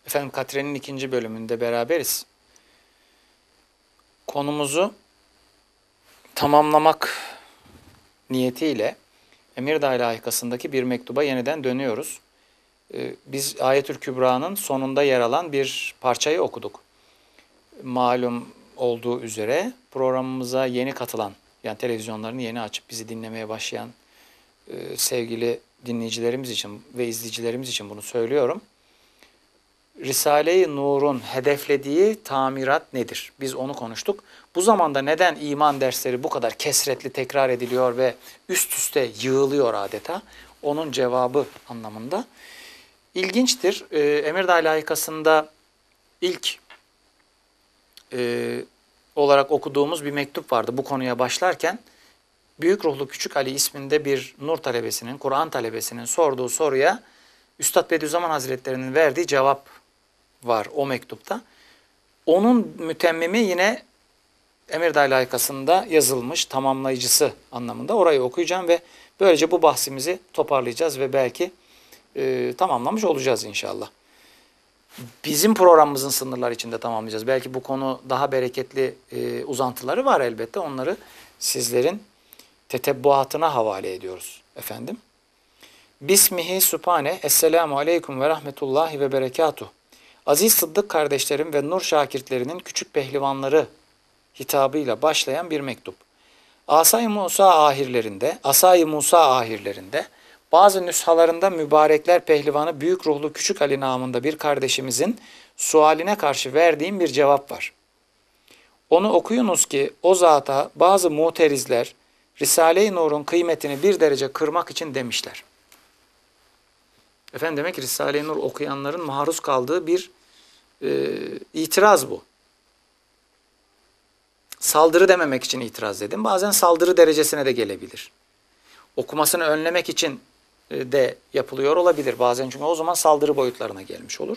Efendim Katre'nin ikinci bölümünde beraberiz. Konumuzu tamamlamak niyetiyle Emirdağ layıkasındaki bir mektuba yeniden dönüyoruz. Biz Ayetül Kübra'nın sonunda yer alan bir parçayı okuduk. Malum olduğu üzere programımıza yeni katılan, yani televizyonlarını yeni açıp bizi dinlemeye başlayan sevgili dinleyicilerimiz için ve izleyicilerimiz için bunu söylüyorum. Risale-i Nur'un hedeflediği tamirat nedir? Biz onu konuştuk. Bu zamanda neden iman dersleri bu kadar kesretli tekrar ediliyor ve üst üste yığılıyor adeta? Onun cevabı anlamında. İlginçtir. Emirdağ layıkasında ilk olarak okuduğumuz bir mektup vardı bu konuya başlarken. Büyük Ruhlu Küçük Ali isminde bir Nur talebesinin, Kur'an talebesinin sorduğu soruya Üstad Bediüzzaman Hazretleri'nin verdiği cevap var o mektupta. Onun mütemmimi yine Emirdağ layıkasında yazılmış, tamamlayıcısı anlamında. Orayı okuyacağım ve böylece bu bahsimizi toparlayacağız ve belki tamamlamış olacağız inşallah. Bizim programımızın sınırları içinde tamamlayacağız. Belki bu konu daha bereketli uzantıları var elbette. Onları sizlerin tetebbuatına havale ediyoruz efendim. Bismihi Sübhane, Esselamu Aleyküm ve Rahmetullahi ve Berekatuh. Aziz Sıddık kardeşlerim ve Nur şakirtlerinin küçük pehlivanları hitabıyla başlayan bir mektup. Asay-ı Musa ahirlerinde bazı nüshalarında mübarekler pehlivanı Büyük Ruhlu Küçük Ali namında bir kardeşimizin sualine karşı verdiğim bir cevap var. Onu okuyunuz ki o zata bazı muterizler Risale-i Nur'un kıymetini bir derece kırmak için demişler. Efendim demek ki Risale-i Nur okuyanların maruz kaldığı bir itiraz bu. Saldırı dememek için itiraz dedim. Bazen saldırı derecesine de gelebilir. Okumasını önlemek için de yapılıyor olabilir bazen, çünkü o zaman saldırı boyutlarına gelmiş olur.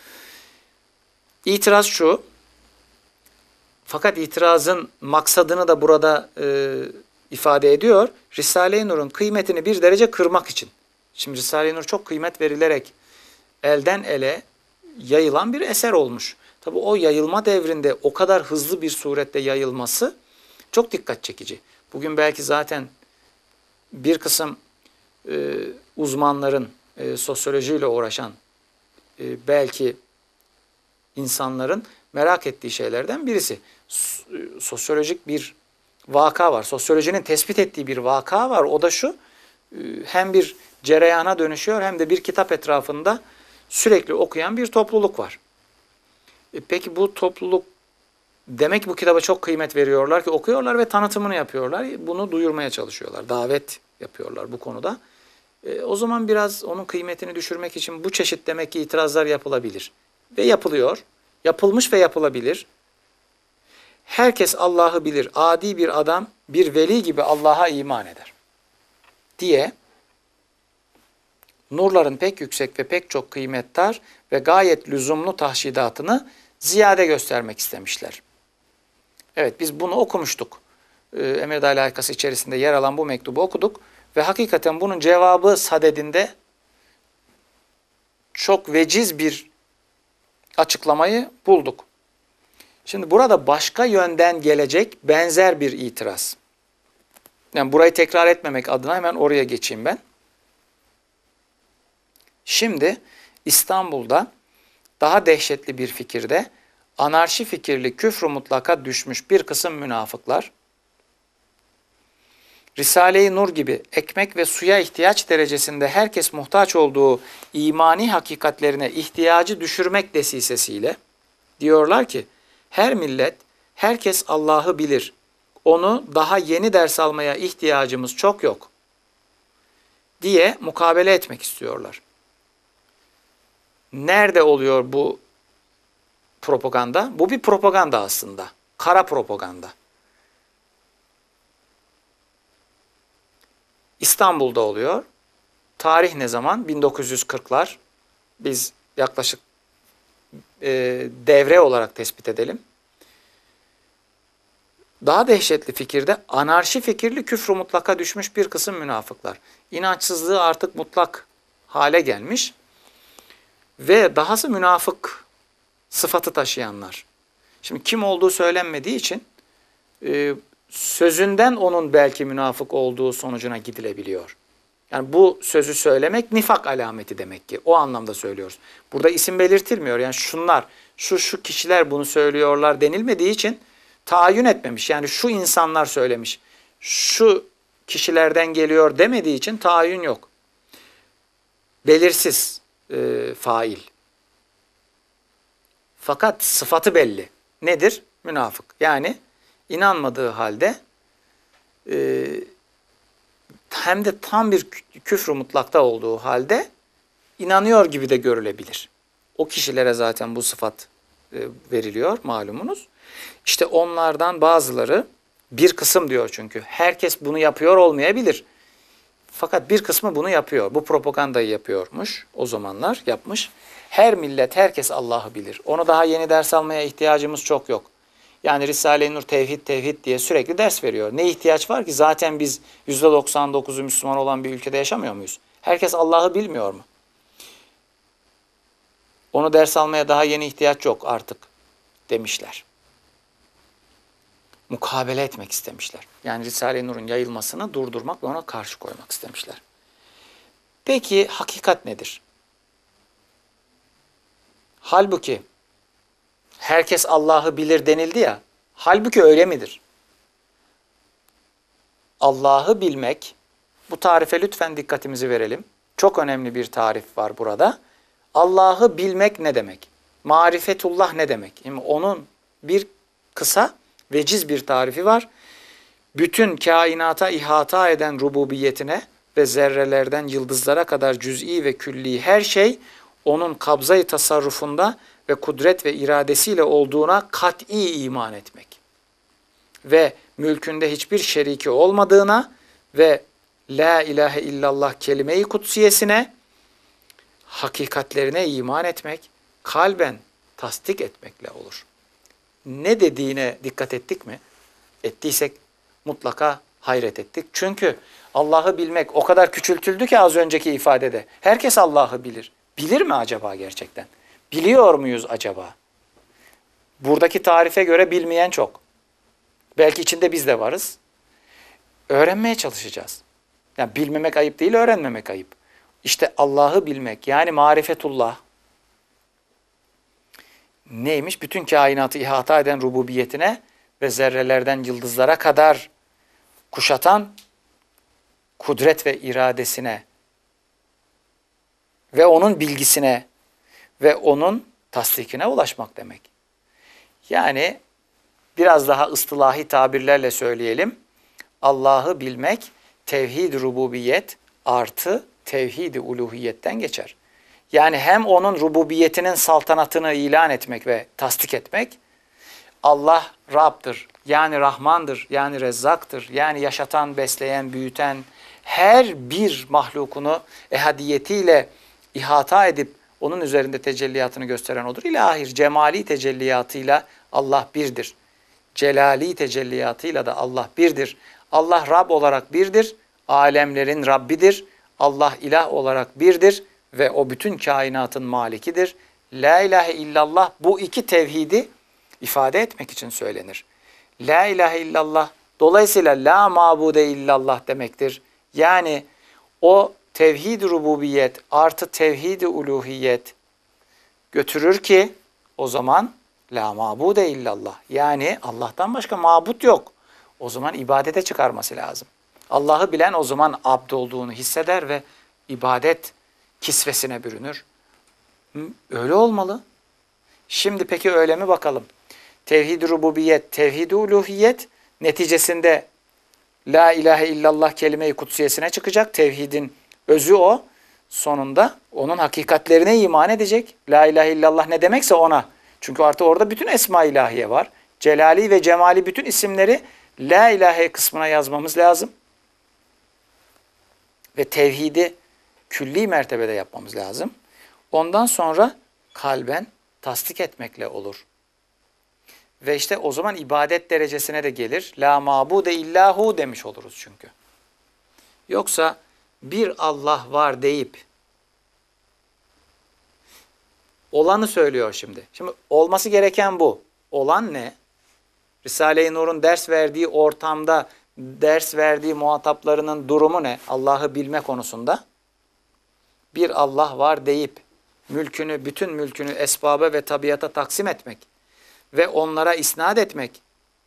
İtiraz şu, fakat itirazın maksadını da burada ifade ediyor. Risale-i Nur'un kıymetini bir derece kırmak için. Şimdi Risale-i Nur çok kıymet verilerek elden ele yayılan bir eser olmuş. Tabi o yayılma devrinde o kadar hızlı bir surette yayılması çok dikkat çekici. Bugün belki zaten bir kısım uzmanların, sosyolojiyle uğraşan belki insanların merak ettiği şeylerden birisi. Sosyolojik bir vaka var. Sosyolojinin tespit ettiği bir vaka var. O da şu, hem bir cereyana dönüşüyor hem de bir kitap etrafında sürekli okuyan bir topluluk var. Peki bu topluluk, demek ki bu kitaba çok kıymet veriyorlar ki okuyorlar ve tanıtımını yapıyorlar. Bunu duyurmaya çalışıyorlar. Davet yapıyorlar bu konuda. O zaman biraz onun kıymetini düşürmek için bu çeşit demek ki itirazlar yapılabilir. Ve yapılıyor. Yapılmış ve yapılabilir. Herkes Allah'ı bilir. Adi bir adam bir veli gibi Allah'a iman eder diye nurların pek yüksek ve pek çok kıymetdar ve gayet lüzumlu tahşidatını ziyade göstermek istemişler. Evet, biz bunu okumuştuk. Emirdağ layıkası içerisinde yer alan bu mektubu okuduk ve hakikaten bunun cevabı sadedinde çok veciz bir açıklamayı bulduk. Şimdi burada başka yönden gelecek benzer bir itiraz. Yani burayı tekrar etmemek adına hemen oraya geçeyim ben. Şimdi İstanbul'da daha dehşetli bir fikirde anarşi fikirli küfr-ü mutlaka düşmüş bir kısım münafıklar, Risale-i Nur gibi ekmek ve suya ihtiyaç derecesinde herkes muhtaç olduğu imani hakikatlerine ihtiyacı düşürmek desisesiyle diyorlar ki, her millet, herkes Allah'ı bilir, onu daha yeni ders almaya ihtiyacımız çok yok diye mukabele etmek istiyorlar. Nerede oluyor bu propaganda? Bu bir propaganda aslında. Kara propaganda. İstanbul'da oluyor. Tarih ne zaman? 1940'lar. Biz yaklaşık devre olarak tespit edelim. Daha dehşetli fikirde anarşi fikirli küfr-ü mutlaka düşmüş bir kısım münafıklar. İnançsızlığı artık mutlak hale gelmiş. ve dahası münafık sıfatı taşıyanlar. Şimdi kim olduğu söylenmediği için sözünden onun belki münafık olduğu sonucuna gidilebiliyor. Yani bu sözü söylemek nifak alameti demek ki. O anlamda söylüyoruz. Burada isim belirtilmiyor. Yani şunlar, şu kişiler bunu söylüyorlar denilmediği için tayin etmemiş. Yani şu insanlar söylemiş, şu kişilerden geliyor demediği için tayin yok. Belirsiz fail. Fakat sıfatı belli. Nedir? Münafık. Yani inanmadığı halde hem de tam bir küfrü mutlakta olduğu halde inanıyor gibi de görülebilir. O kişilere zaten bu sıfat veriliyor malumunuz. İşte onlardan bazıları, bir kısım diyor çünkü, herkes bunu yapıyor olmayabilir. Fakat bir kısmı bunu yapıyor. Bu propagandayı yapıyormuş. O zamanlar yapmış. Her millet, herkes Allah'ı bilir. Onu daha yeni ders almaya ihtiyacımız çok yok. Yani Risale-i Nur tevhid tevhid diye sürekli ders veriyor. Ne ihtiyaç var ki? Zaten biz %99'u Müslüman olan bir ülkede yaşamıyor muyuz? Herkes Allah'ı bilmiyor mu? Onu ders almaya daha yeni ihtiyaç yok artık demişler. Mukabele etmek istemişler. Yani Risale-i Nur'un yayılmasını durdurmak ve ona karşı koymak istemişler. Peki hakikat nedir? Halbuki herkes Allah'ı bilir denildi ya. Halbuki öyle midir? Allah'ı bilmek, bu tarife lütfen dikkatimizi verelim. Çok önemli bir tarif var burada. Allah'ı bilmek ne demek? Marifetullah ne demek? Yani onun bir kısa, veciz bir tarifi var. Bütün kainata ihata eden rububiyetine ve zerrelerden yıldızlara kadar cüz'i ve külli her şey onun kabza-i tasarrufunda ve kudret ve iradesiyle olduğuna kat'i iman etmek. Ve mülkünde hiçbir şeriki olmadığına ve la ilahe illallah kelime-i kutsiyesine, hakikatlerine iman etmek, kalben tasdik etmekle olur. Ne dediğine dikkat ettik mi? Ettiysek mutlaka hayret ettik. Çünkü Allah'ı bilmek o kadar küçültüldü ki az önceki ifadede. Herkes Allah'ı bilir. Bilir mi acaba gerçekten? Biliyor muyuz acaba? Buradaki tarife göre bilmeyen çok. Belki içinde biz de varız. Öğrenmeye çalışacağız. Yani bilmemek ayıp değil, öğrenmemek ayıp. İşte Allah'ı bilmek, yani marifetullah neymiş? Bütün kainatı ihata eden rububiyetine ve zerrelerden yıldızlara kadar kuşatan kudret ve iradesine ve onun bilgisine ve onun tasdikine ulaşmak demek. Yani biraz daha ıstılahi tabirlerle söyleyelim. Allah'ı bilmek tevhid-i rububiyet artı tevhid-i uluhiyetten geçer. Yani hem onun rububiyetinin saltanatını ilan etmek ve tasdik etmek, Allah Rab'dır, yani Rahmandır, yani Rezzak'tır, yani yaşatan, besleyen, büyüten, her bir mahlukunu ehadiyetiyle ihata edip onun üzerinde tecelliyatını gösteren odur. İlahir cemali tecelliyatıyla Allah birdir. Celali tecelliyatıyla da Allah birdir. Allah Rab olarak birdir, alemlerin Rabbidir. Allah ilah olarak birdir ve o bütün kainatın malikidir. La ilahe illallah bu iki tevhidi ifade etmek için söylenir. La ilahe illallah dolayısıyla la mabude illallah demektir. Yani o tevhid-i rububiyet artı tevhid-i uluhiyet götürür ki o zaman la mabude illallah. Yani Allah'tan başka mabut yok. O zaman ibadete çıkarması lazım. Allah'ı bilen o zaman abd olduğunu hisseder ve ibadet kisvesine bürünür. Öyle olmalı. Şimdi peki öyle mi bakalım? Tevhid-i rububiyet, tevhid-i uluhiyet neticesinde la ilahe illallah kelime-i kutsiyesine çıkacak. Tevhidin özü o. Sonunda onun hakikatlerine iman edecek. La ilahe illallah ne demekse ona. Çünkü artık orada bütün esma-i ilahiye var. Celali ve cemali bütün isimleri la ilahe kısmına yazmamız lazım. Ve tevhidi külli mertebede yapmamız lazım. Ondan sonra kalben tasdik etmekle olur. Ve işte o zaman ibadet derecesine de gelir. La mabude illahu demiş oluruz çünkü. Yoksa bir Allah var deyip Olanı söylüyor şimdi. Şimdi olması gereken bu. Olan ne? Risale-i Nur'un ders verdiği ortamda ders verdiği muhataplarının durumu ne? Allah'ı bilme konusunda. Bir Allah var deyip mülkünü, bütün mülkünü esbaba ve tabiata taksim etmek ve onlara isnat etmek.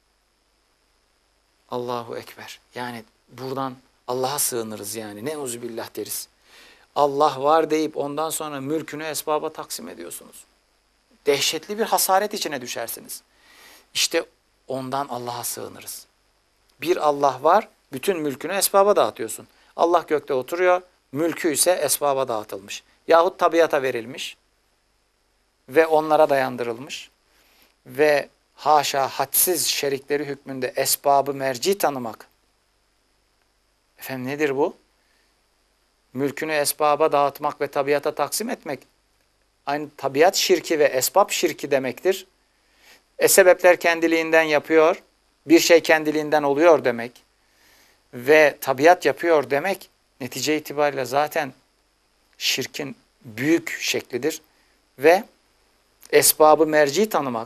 Allahu Ekber. Yani buradan Allah'a sığınırız yani. Neuzubillah deriz. Allah var deyip ondan sonra mülkünü esbaba taksim ediyorsunuz. Dehşetli bir hasaret içine düşersiniz. İşte ondan Allah'a sığınırız. Bir Allah var, bütün mülkünü esbaba dağıtıyorsun. Allah gökte oturuyor, mülkü ise esbaba dağıtılmış. Yahut tabiata verilmiş ve onlara dayandırılmış. Ve haşa hadsiz şerikleri hükmünde esbabı merci tanımak. Efendim nedir bu? Mülkünü esbaba dağıtmak ve tabiata taksim etmek. Aynı tabiat şirki ve esbab şirki demektir. Sebepler kendiliğinden yapıyor, bir şey kendiliğinden oluyor demek ve tabiat yapıyor demek netice itibariyle zaten şirkin büyük şeklidir ve esbabı merci tanımak.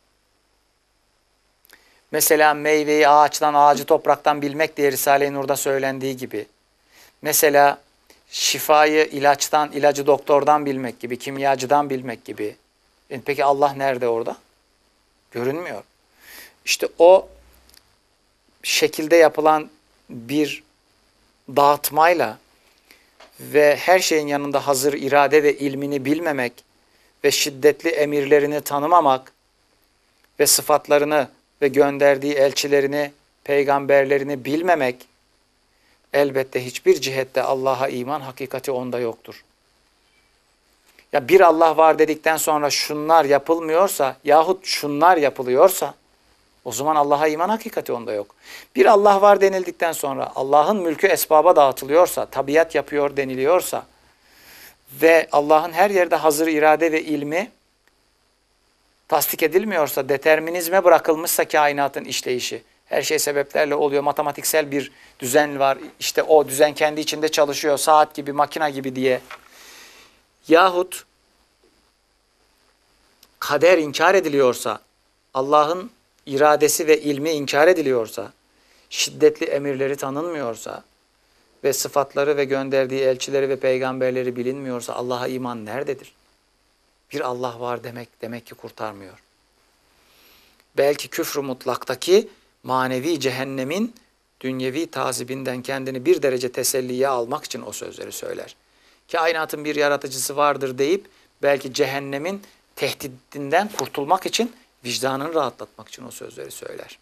Mesela meyveyi ağaçtan, ağacı topraktan bilmek diye Risale-i Nur'da söylendiği gibi. Mesela şifayı ilaçtan, ilacı doktordan bilmek gibi, kimyacıdan bilmek gibi. Peki Allah nerede orada? Görünmüyor. İşte o şekilde yapılan bir dağıtmayla ve her şeyin yanında hazır irade ve ilmini bilmemek ve şiddetli emirlerini tanımamak ve sıfatlarını ve gönderdiği elçilerini, peygamberlerini bilmemek elbette hiçbir cihette Allah'a iman hakikati onda yoktur. Ya bir Allah var dedikten sonra şunlar yapılmıyorsa yahut şunlar yapılıyorsa o zaman Allah'a iman hakikati onda yok. Bir Allah var denildikten sonra Allah'ın mülkü esbaba dağıtılıyorsa, tabiat yapıyor deniliyorsa ve Allah'ın her yerde hazır irade ve ilmi tasdik edilmiyorsa, determinizme bırakılmışsa kainatın işleyişi, her şey sebeplerle oluyor, matematiksel bir düzen var, işte o düzen kendi içinde çalışıyor, saat gibi, makina gibi diye. Yahut kader inkar ediliyorsa, Allah'ın iradesi ve ilmi inkar ediliyorsa, şiddetli emirleri tanınmıyorsa ve sıfatları ve gönderdiği elçileri ve peygamberleri bilinmiyorsa Allah'a iman nerededir? Bir Allah var demek ki kurtarmıyor. Belki küfr-ü mutlaktaki manevi cehennemin dünyevi tazibinden kendini bir derece teselliye almak için o sözleri söyler. Kainatın bir yaratıcısı vardır deyip belki cehennemin tehdidinden kurtulmak için, vicdanını rahatlatmak için o sözleri söyler.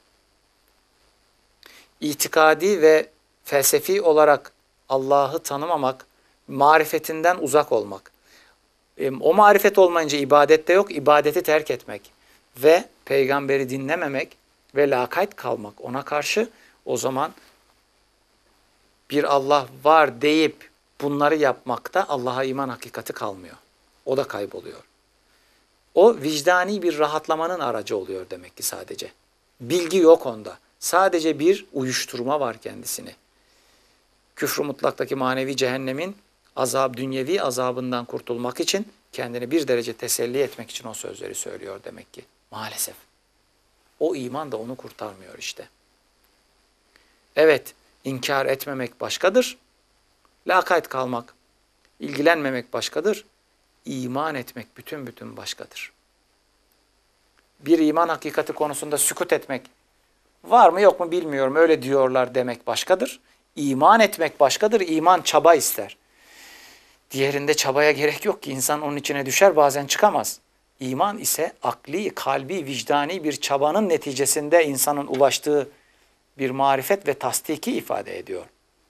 İtikadi ve felsefi olarak Allah'ı tanımamak, marifetinden uzak olmak. O marifet olmayınca ibadet de yok, ibadeti terk etmek ve peygamberi dinlememek ve lakayt kalmak ona karşı, o zaman bir Allah var deyip bunları yapmakta Allah'a iman hakikati kalmıyor. O da kayboluyor. O vicdani bir rahatlamanın aracı oluyor demek ki sadece. Bilgi yok onda. Sadece bir uyuşturma var kendisini. Küfr-ü mutlaktaki manevi cehennemin dünyevi azabından kurtulmak için kendini bir derece teselli etmek için o sözleri söylüyor demek ki. Maalesef. O iman da onu kurtarmıyor işte. Evet, inkar etmemek başkadır. Lakayt kalmak, ilgilenmemek başkadır. İman etmek bütün başkadır. Bir iman hakikati konusunda sükut etmek, var mı yok mu bilmiyorum öyle diyorlar demek başkadır. İman etmek başkadır. İman çaba ister. Diğerinde çabaya gerek yok ki, insan onun içine düşer bazen çıkamaz. İman ise akli, kalbi, vicdani bir çabanın neticesinde insanın ulaştığı bir marifet ve tasdiki ifade ediyor.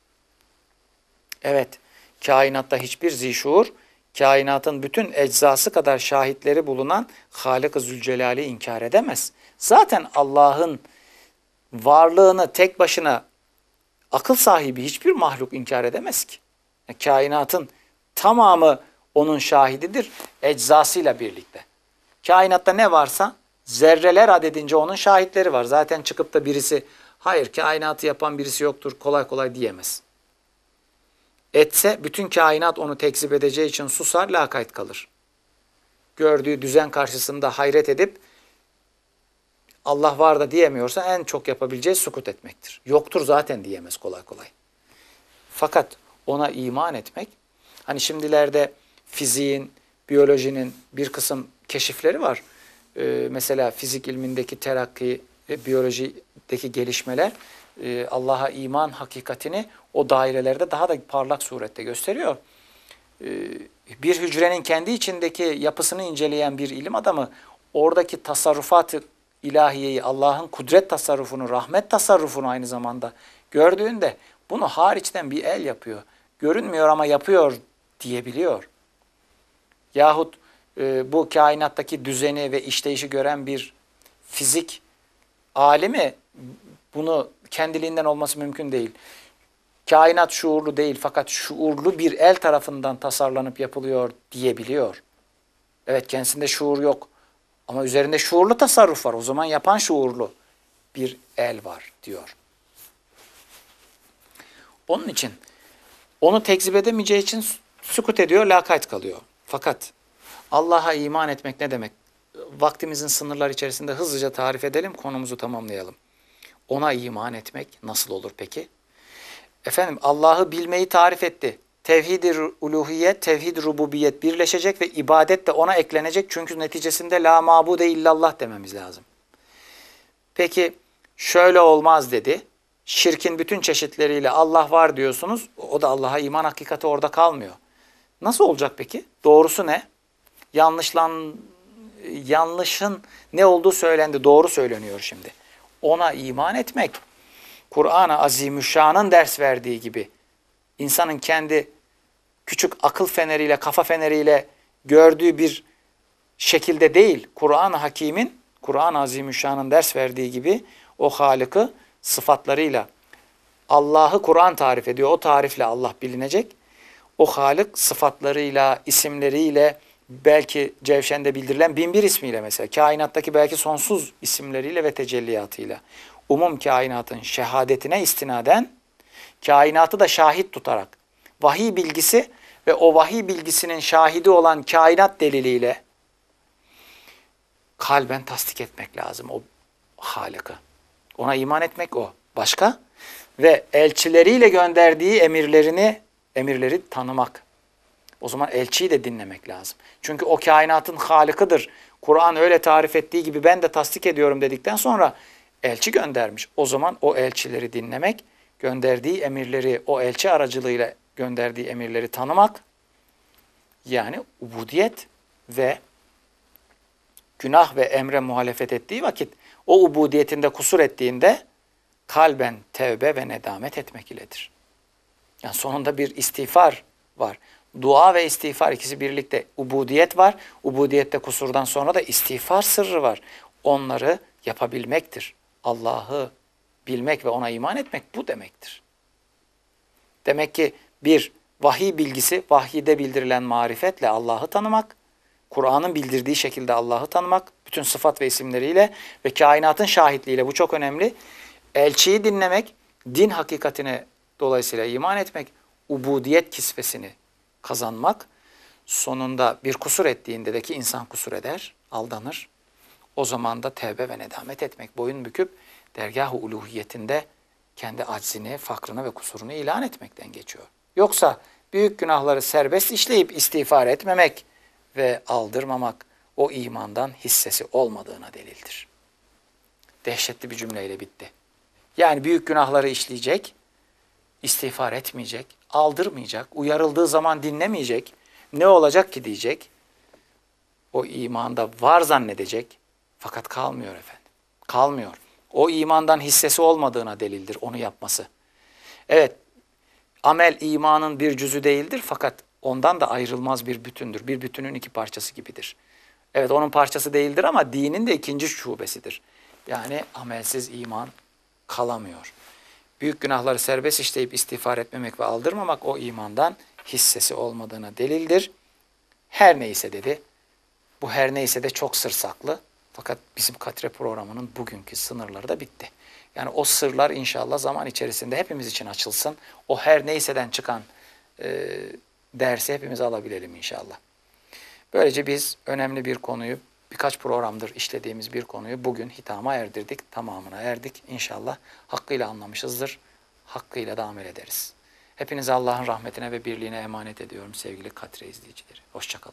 Evet, kainatta hiçbir zişuur, kainatın bütün eczası kadar şahitleri bulunan Halik-ı Zülcelal'i inkar edemez. Zaten Allah'ın varlığını tek başına akıl sahibi hiçbir mahluk inkar edemez ki. Kainatın tamamı onun şahididir eczasıyla birlikte. Kainatta ne varsa zerreler adedince onun şahitleri var. Zaten çıkıp da birisi hayır kainatı yapan birisi yoktur kolay kolay diyemez. Etse bütün kainat onu tekzip edeceği için susar, lakayt kalır. gördüğü düzen karşısında hayret edip Allah var da diyemiyorsa en çok yapabileceği sukut etmektir. Yoktur zaten diyemez kolay kolay. Fakat ona iman etmek, hani şimdilerde fiziğin, biyolojinin bir kısım keşifleri var. Mesela fizik ilmindeki terakki ve biyolojideki gelişmeler Allah'a iman hakikatini o dairelerde daha da parlak surette gösteriyor. Bir hücrenin kendi içindeki yapısını inceleyen bir ilim adamı oradaki tasarrufat-ı ilahiyeyi, Allah'ın kudret tasarrufunu, rahmet tasarrufunu aynı zamanda gördüğünde bunu hariçten bir el yapıyor. Görünmüyor ama yapıyor diyebiliyor. Yahut bu kainattaki düzeni ve işleyişi gören bir fizik alimi bunu kendiliğinden olması mümkün değil. Kainat şuurlu değil fakat şuurlu bir el tarafından tasarlanıp yapılıyor diyebiliyor. Evet, kendisinde şuur yok ama üzerinde şuurlu tasarruf var. O zaman yapan şuurlu bir el var diyor. Onun için onu tekzip edemeyeceği için sükut ediyor, lakayt kalıyor. Fakat Allah'a iman etmek ne demek? Vaktimizin sınırları içerisinde hızlıca tarif edelim, konumuzu tamamlayalım. Ona iman etmek nasıl olur peki? Efendim, Allah'ı bilmeyi tarif etti. Tevhid-i uluhiyet, tevhid-i rububiyet birleşecek ve ibadet de ona eklenecek. Çünkü neticesinde la mabude illallah dememiz lazım. Peki şöyle olmaz dedi. Şirkin bütün çeşitleriyle Allah var diyorsunuz. O da Allah'a iman hakikati orada kalmıyor. Nasıl olacak peki? Doğrusu ne? Yanlışın ne olduğu söylendi. Doğru söyleniyor şimdi. Ona iman etmek, Kur'an-ı Azimüşşan'ın ders verdiği gibi insanın kendi küçük akıl feneriyle, kafa feneriyle gördüğü bir şekilde değil, Kur'an-ı Hakîm'in, Kur'an-ı Azimüşşan'ın ders verdiği gibi o Halık'ı sıfatlarıyla, Allah'ı Kur'an tarif ediyor. O tarifle Allah bilinecek. O Halık sıfatlarıyla, isimleriyle, belki Cevşen'de bildirilen 1001 ismiyle mesela, kainattaki belki sonsuz isimleriyle ve tecelliyatıyla, umum kainatın şehadetine istinaden, kainatı da şahit tutarak, vahiy bilgisi ve o vahiy bilgisinin şahidi olan kainat deliliyle kalben tasdik etmek lazım o Halık'ı. Ona iman etmek o. Başka? Ve elçileriyle gönderdiği emirleri tanımak. O zaman elçiyi de dinlemek lazım. Çünkü o kainatın Halık'ıdır. Kur'an öyle tarif ettiği gibi ben de tasdik ediyorum dedikten sonra elçi göndermiş. O zaman o elçileri dinlemek, gönderdiği emirleri, o elçi aracılığıyla gönderdiği emirleri tanımak, yani ubudiyet ve günah ve emre muhalefet ettiği vakit o ubudiyetinde kusur ettiğinde kalben tevbe ve nedamet etmek iledir. Yani sonunda bir istiğfar var. Dua ve istiğfar ikisi birlikte. Ubudiyet var. Ubudiyette kusurdan sonra da istiğfar sırrı var. Onları yapabilmektir. Allah'ı bilmek ve ona iman etmek bu demektir. Demek ki bir vahiy bilgisi, vahiyde bildirilen marifetle Allah'ı tanımak, Kur'an'ın bildirdiği şekilde Allah'ı tanımak, bütün sıfat ve isimleriyle ve kainatın şahitliğiyle, bu çok önemli. Elçiyi dinlemek, din hakikatine dolayısıyla iman etmek, ubudiyet kisvesini kazanmak, sonunda bir kusur ettiğinde de ki insan kusur eder, aldanır. O zaman da tevbe ve nedamet etmek, boyun büküp dergâh-ı uluhiyetinde kendi aczini, fakrını ve kusurunu ilan etmekten geçiyor. Yoksa büyük günahları serbest işleyip istiğfar etmemek ve aldırmamak o imandan hissesi olmadığına delildir. Dehşetli bir cümleyle bitti. Yani büyük günahları işleyecek, istiğfar etmeyecek, aldırmayacak, uyarıldığı zaman dinlemeyecek, ne olacak ki diyecek, o imanda var zannedecek, fakat kalmıyor efendim. Kalmıyor. O imandan hissesi olmadığına delildir onu yapması. Evet, amel imanın bir cüzü değildir fakat ondan da ayrılmaz bir bütündür. Bir bütünün iki parçası gibidir. Evet, onun parçası değildir ama dinin de ikinci şubesidir. Yani amelsiz iman kalamıyor. Büyük günahları serbest işleyip istiğfar etmemek ve aldırmamak o imandan hissesi olmadığına delildir. Her neyse dedi. Bu her neyse de çok sır saklı. Fakat bizim Katre programının bugünkü sınırları da bitti. Yani o sırlar inşallah zaman içerisinde hepimiz için açılsın. O her neyseden çıkan dersi hepimiz alabilelim inşallah. Böylece biz önemli bir konuyu, birkaç programdır işlediğimiz bir konuyu bugün hitama erdirdik, tamamına erdik. İnşallah hakkıyla anlamışızdır, hakkıyla da amel ederiz. Hepinizi Allah'ın rahmetine ve birliğine emanet ediyorum sevgili Katre izleyicileri. Hoşça kalın.